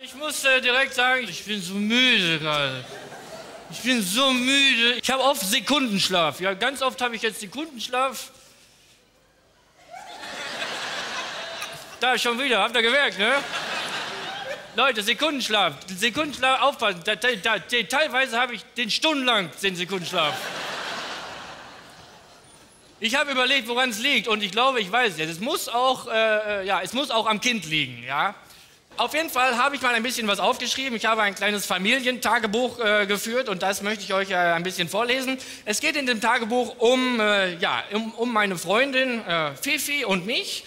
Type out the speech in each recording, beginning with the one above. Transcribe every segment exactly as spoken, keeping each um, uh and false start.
Ich muss äh, direkt sagen, ich bin so müde gerade. Ich bin so müde. Ich habe oft Sekundenschlaf. Ja, ganz oft habe ich jetzt Sekundenschlaf. Da schon wieder, habt ihr gemerkt, ne? Leute, Sekundenschlaf. Sekundenschlaf, aufpassen. Da, da, da, teilweise habe ich den stundenlang den Sekundenschlaf. Ich habe überlegt, woran es liegt, und ich glaube, ich weiß es jetzt. Es muss auch, äh, ja, es muss auch am Kind liegen, ja. Auf jeden Fall habe ich mal ein bisschen was aufgeschrieben. Ich habe ein kleines Familientagebuch äh, geführt, und das möchte ich euch äh, ein bisschen vorlesen. Es geht in dem Tagebuch um, äh, ja, um, um meine Freundin äh, Fifi und mich.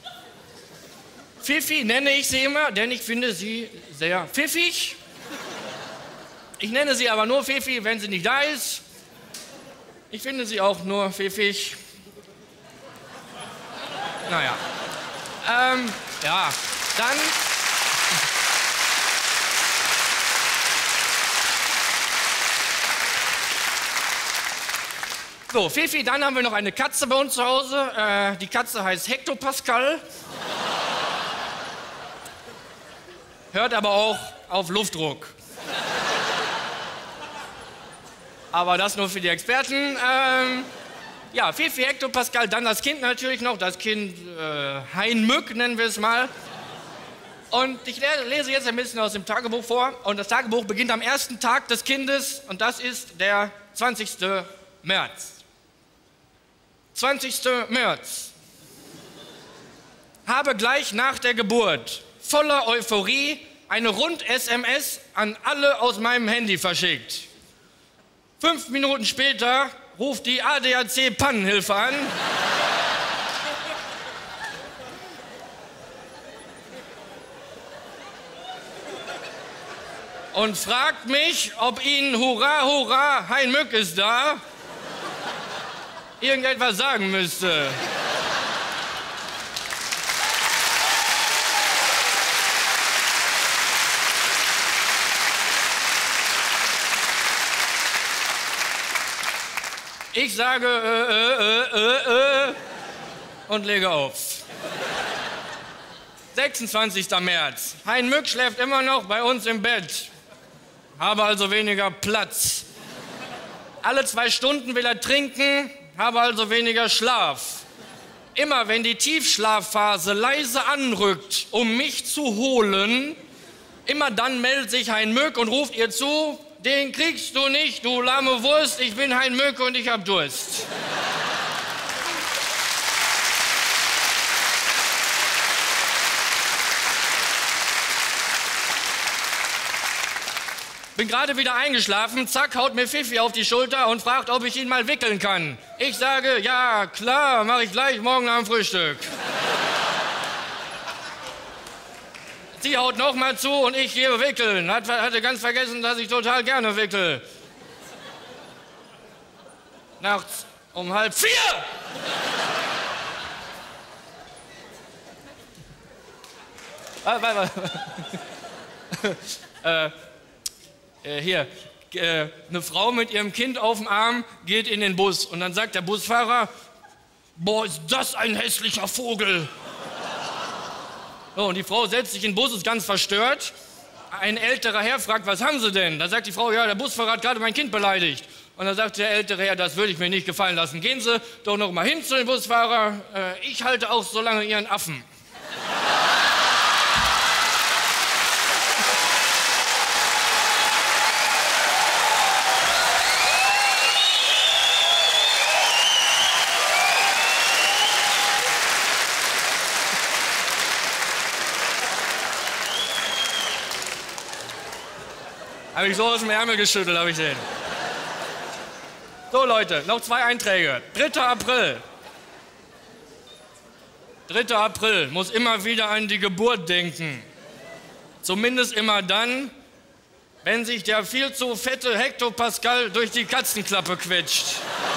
Fifi nenne ich sie immer, denn ich finde sie sehr pfiffig. Ich nenne sie aber nur Fifi, wenn sie nicht da ist. Ich finde sie auch nur pfiffig. Naja. Ähm, ja, dann... So, Fifi, dann haben wir noch eine Katze bei uns zu Hause. Äh, die Katze heißt Hektopascal. Hört aber auch auf Luftdruck. Aber das nur für die Experten. Ähm, ja, Fifi, Hektopascal, dann das Kind natürlich noch. Das Kind äh, Heinmück nennen wir es mal. Und ich lese jetzt ein bisschen aus dem Tagebuch vor. Und das Tagebuch beginnt am ersten Tag des Kindes. Und das ist der zwanzigsten März. zwanzigsten März. Habe gleich nach der Geburt voller Euphorie eine Rund-S M S an alle aus meinem Handy verschickt. Fünf Minuten später ruft die A D A C-Pannenhilfe an. Und fragt mich, ob Ihnen Hurra, Hurra, Heinmück ist da, irgendetwas sagen müsste. Ich sage äh, äh, äh, äh, und lege auf. sechsundzwanzigsten März. Heinmück schläft immer noch bei uns im Bett. Habe also weniger Platz. Alle zwei Stunden will er trinken, habe also weniger Schlaf. Immer wenn die Tiefschlafphase leise anrückt, um mich zu holen, immer dann meldet sich Heinmück und ruft ihr zu: Den kriegst du nicht, du lahme Wurst, ich bin Heinmück und ich hab Durst. Bin gerade wieder eingeschlafen, zack, haut mir Fifi auf die Schulter und fragt, ob ich ihn mal wickeln kann. Ich sage, ja, klar, mache ich gleich morgen am Frühstück. Sie haut noch mal zu und ich gehe wickeln. Hat, hatte ganz vergessen, dass ich total gerne wickel. Nachts um halb vier! Warte, warte, warte. äh, äh, hier, äh, eine Frau mit ihrem Kind auf dem Arm geht in den Bus. Und dann sagt der Busfahrer, boah, ist das ein hässlicher Vogel. So, und die Frau setzt sich in den Bus, ist ganz verstört. Ein älterer Herr fragt, was haben Sie denn? Da sagt die Frau, ja, der Busfahrer hat gerade mein Kind beleidigt. Und dann sagt der ältere Herr, das würde ich mir nicht gefallen lassen. Gehen Sie doch noch mal hin zu dem Busfahrer. Äh, ich halte auch so lange Ihren Affen. Habe ich so aus dem Ärmel geschüttelt, habe ich den. So, Leute, noch zwei Einträge. dritter April. dritter April, muss immer wieder an die Geburt denken. Zumindest immer dann, wenn sich der viel zu fette Hektopascal durch die Katzenklappe quetscht.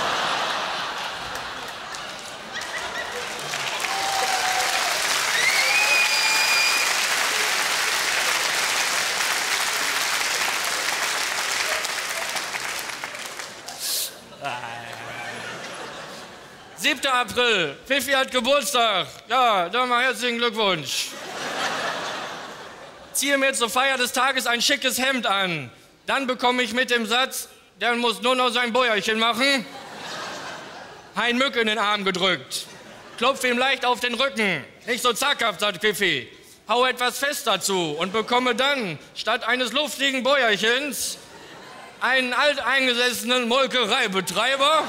siebter April, Fifi hat Geburtstag. Ja, dann mal herzlichen Glückwunsch. ziehe mir zur Feier des Tages ein schickes Hemd an. Dann bekomme ich mit dem Satz, der muss nur noch sein Bäuerchen machen, Hein Mück in den Arm gedrückt. Klopfe ihm leicht auf den Rücken. Nicht so zackhaft, sagt Pfiffi. Hau etwas fest dazu und bekomme dann, statt eines luftigen Bäuerchens, einen alteingesessenen Molkereibetreiber,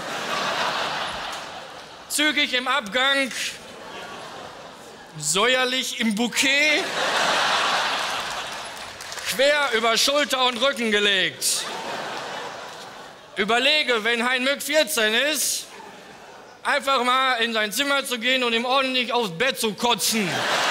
zügig im Abgang, säuerlich im Bouquet, quer über Schulter und Rücken gelegt. Überlege, wenn Hein Mück vierzehn ist, einfach mal in sein Zimmer zu gehen und ihm ordentlich aufs Bett zu kotzen.